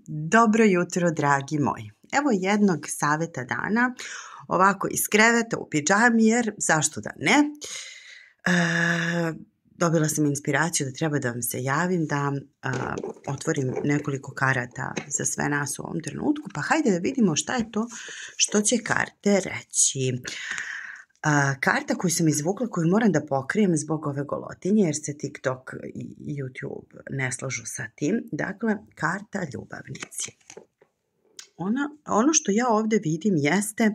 Dobro jutro, dragi moji. Evo jednog savjeta dana, ovako iz kreveta u pidžami, jer zašto da ne. Dobila sam inspiraciju da treba da vam se javim, da otvorim nekoliko karata za sve nas u ovom trenutku, pa hajde da vidimo šta je to što će karte reći. Karta koju sam izvukla, koju moram da pokrijem zbog ove golotinje, jer se TikTok i YouTube ne slažu sa tim. Dakle, karta ljubavnici. Ono što ja ovde vidim jeste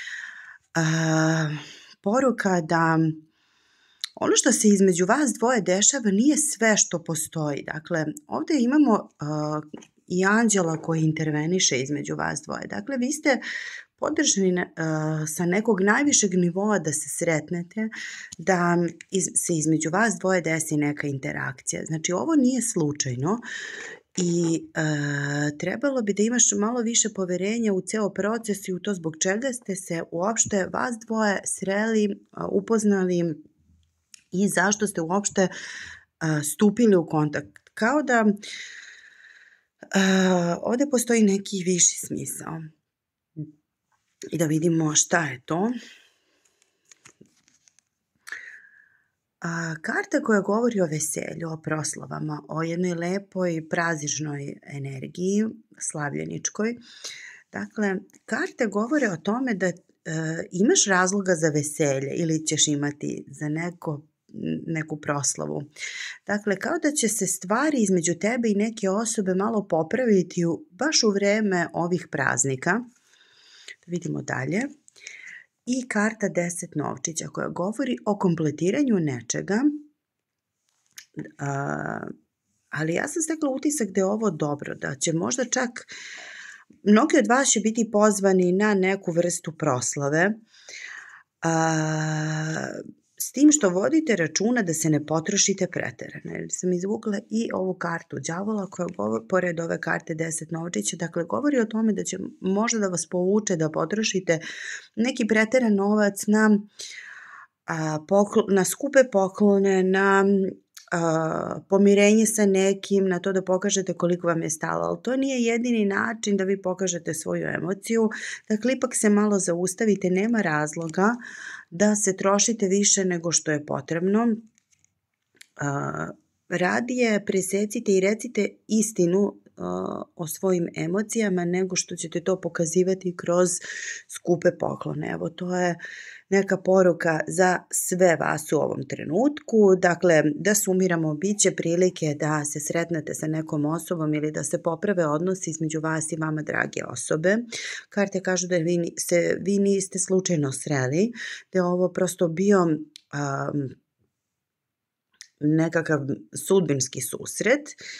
poruka da ono što se između vas dvoje dešava nije sve što postoji. Dakle, ovde imamo i anđela koji interveniše između vas dvoje. Dakle, vi ste podržani sa nekog najvišeg nivoa da se sretnete, da se između vas dvoje desi neka interakcija. Znači, ovo nije slučajno i trebalo bi da imaš malo više poverenja u ceo proces i u to zbog čega ste se uopšte vas dvoje sreli, upoznali i zašto ste uopšte stupili u kontakt. Kao da ovde postoji neki viši smisao. I da vidimo šta je to. Karta koja govori o veselju, o proslavama, o jednoj lepoj, prazničnoj energiji, slavljeničkoj. Dakle, karte govore o tome da imaš razloga za veselje ili ćeš imati za neku proslavu. Dakle, kao da će se stvari između tebe i neke osobe malo popraviti baš u vreme ovih praznika. Vidimo dalje. I karta 10 novčića koja govori o kompletiranju nečega. Ali ja sam stekla utisak da je ovo dobro, da će možda čak mnogi od vas će biti pozvani na neku vrstu proslave. S tim što vodite računa da se ne potrošite preterano. Jer sam izvukla i ovu kartu đavola koja pored ove karte 10 novčića, dakle govori o tome da će možda da vas povuče da potrošite neki preteran novac na skupe poklone, na pomirenje sa nekim, na to da pokažete koliko vam je stalo, ali to nije jedini način da vi pokažete svoju emociju. Dakle, ipak se malo zaustavite, nema razloga da se trošite više nego što je potrebno. Radije presecite i recite istinu o svojim emocijama nego što ćete to pokazivati kroz skupe poklone. Evo, to je neka poruka za sve vas u ovom trenutku. Dakle, da sumiramo, bit će prilike da se sretnete sa nekom osobom ili da se poprave odnosi između vas i vama drage osobe. Karte kažu da vi niste slučajno sreli, da je ovo prosto bio nekakav sudbinski susret.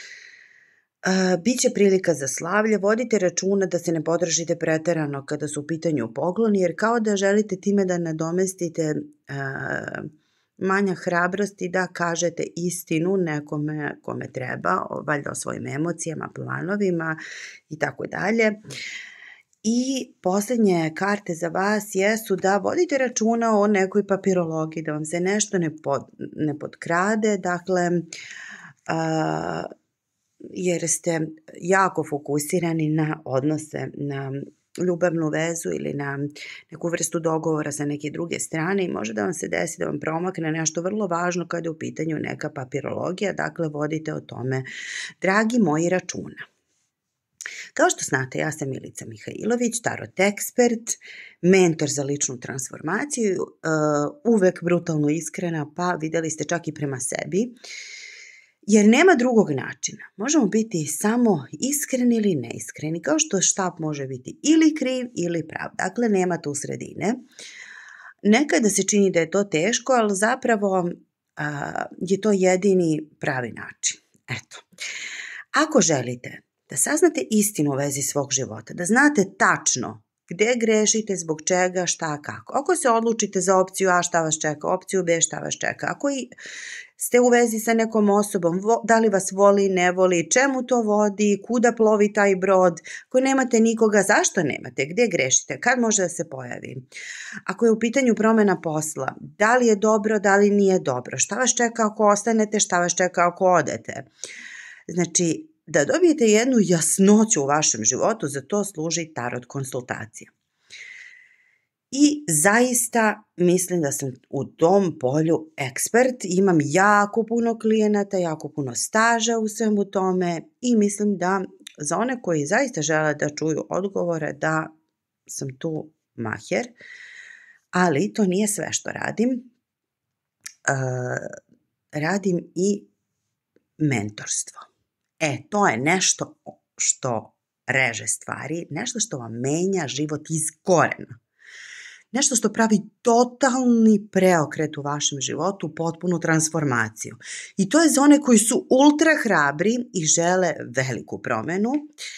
Biće prilika za slavlje, vodite računa da se ne potrošite preterano kada su u pitanju pokloni, jer kao da želite time da nadomestite manjak hrabrosti da kažete istinu nekome kome treba, valjda o svojim emocijama, planovima i tako dalje. I posljednje karte za vas jesu da vodite računa o nekoj papirologiji, da vam se nešto ne potkrade, dakle, jer ste jako fokusirani na odnose, na ljubavnu vezu ili na neku vrstu dogovora sa neke druge strane i može da vam se desi da vam promakne nešto vrlo važno kada je u pitanju neka papirologija, dakle vodite o tome, dragi moji, računa. Kao što znate, ja sam Milica Mihajlović, tarot ekspert, mentor za ličnu transformaciju, uvek brutalno iskrena, pa videli ste čak i prema sebi. Jer nema drugog načina. Možemo biti samo iskreni ili neiskreni, kao što štab može biti ili kriv ili prav. Dakle, nema tu sredine. Nekada se čini da je to teško, ali zapravo je to jedini pravi način. Eto. Ako želite da saznate istinu u vezi svog života, da znate tačno gde grešite, zbog čega, šta, kako. Ako se odlučite za opciju A, šta vas čeka, opciju B, šta vas čeka. Ako ste u vezi sa nekom osobom, da li vas voli, ne voli, čemu to vodi, kuda plovi taj brod, ako nemate nikoga, zašto nemate, gde grešite, kad može da se pojavi. Ako je u pitanju promena posla, da li je dobro, da li nije dobro, šta vas čeka ako ostanete, šta vas čeka ako odete. Znači, da dobijete jednu jasnoću u vašem životu, za to služi tarot konsultacija. I zaista mislim da sam u tom polju ekspert, imam jako puno klijenata, jako puno staža u svemu tome i mislim da za one koji zaista žele da čuju odgovore da sam tu maher, ali to nije sve što radim. Radim i mentorstvo. To je nešto što reže stvari, nešto što vam menja život iz korena. Nešto što pravi totalni preokret u vašem životu, potpunu transformaciju. I to je za one koji su ultra hrabri i žele veliku promenu.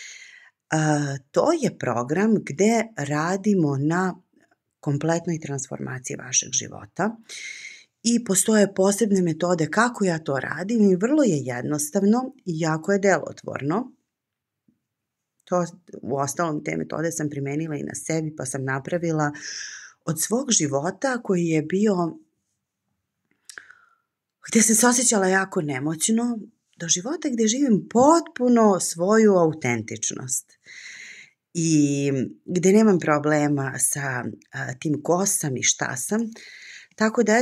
To je program gde radimo na kompletnoj transformaciji vašeg života. I postoje posebne metode kako ja to radim i vrlo je jednostavno i jako je delotvorno. To, u ostalom, te metode sam primenila i na sebi, pa sam napravila od svog života koji je bio, gdje sam se osjećala jako nemoćno, do života gdje živim potpuno svoju autentičnost i gdje nemam problema sa tim ko sam i šta sam. Tako da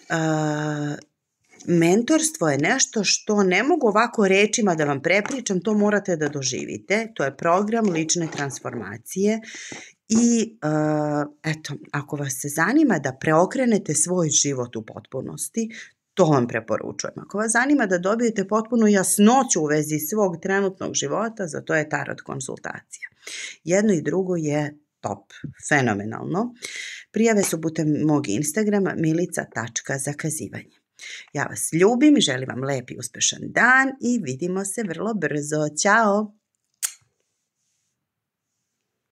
mentorstvo je nešto što ne mogu ovako rečima da vam prepričam, to morate da doživite. To je program lične transformacije i ako vas se zanima da preokrenete svoj život u potpunosti, to vam preporučujem. Ako vas zanima da dobijete potpunu jasnoću u vezi svog trenutnog života, za to je tarot konsultacija. Jedno i drugo je top, fenomenalno. Prijave su putem mog Instagrama milica.zakazivanje. Ja vas ljubim i želim vam lep i uspešan dan i vidimo se vrlo brzo. Ćao!